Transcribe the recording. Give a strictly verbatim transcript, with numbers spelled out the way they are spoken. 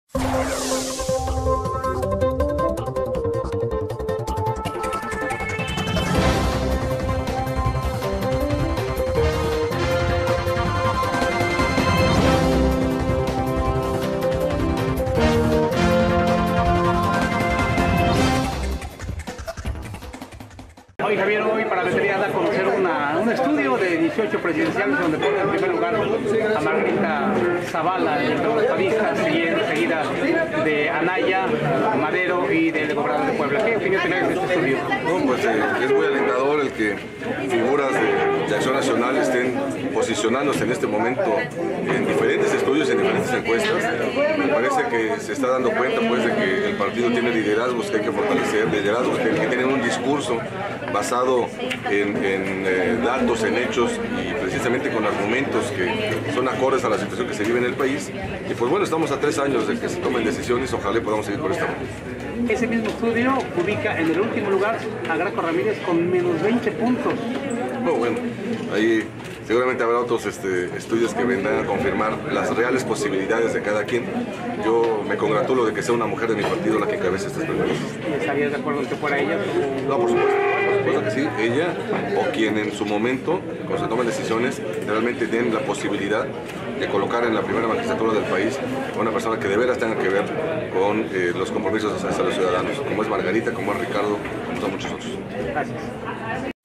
Hoy Javier, hoy para Vetería da a conocer una, un estudio de dieciocho presidenciales donde pone en primer lugar a Margarita Zavala, el estadista, seguida de Anaya, Madero y del gobernador de Puebla. ¿Qué opinión tenés de este estudio? No, pues eh, es muy alentador el que figuras de, de Acción Nacional estén posicionándose en este momento en diferentes estudios, en diferentes encuestas. Me parece que se está dando cuenta pues de que el partido tiene liderazgos que hay que fortalecer, liderazgos que, que tienen un discurso basado en, en eh, datos, en hechos y precisamente con argumentos que son acordes a la situación que se vive en el país. Y pues bueno, estamos a tres años de que se tomen decisiones, ojalá podamos seguir por esta ruta. Ese mismo estudio ubica en el último lugar a Graco Ramírez con menos veinte puntos. Oh, bueno, ahí seguramente habrá otros este, estudios que vendrán a confirmar las reales posibilidades de cada quien. Yo me congratulo de que sea una mujer de mi partido la que encabece estas preguntas. ¿Estarías de acuerdo en que fuera ella? No, por supuesto, por supuesto que sí. Ella o quien en su momento, cuando se toman decisiones, realmente tienen la posibilidad de colocar en la primera magistratura del país a una persona que de veras tenga que ver con eh, los compromisos hacia los ciudadanos, como es Margarita, como es Ricardo, como son muchos otros. Gracias.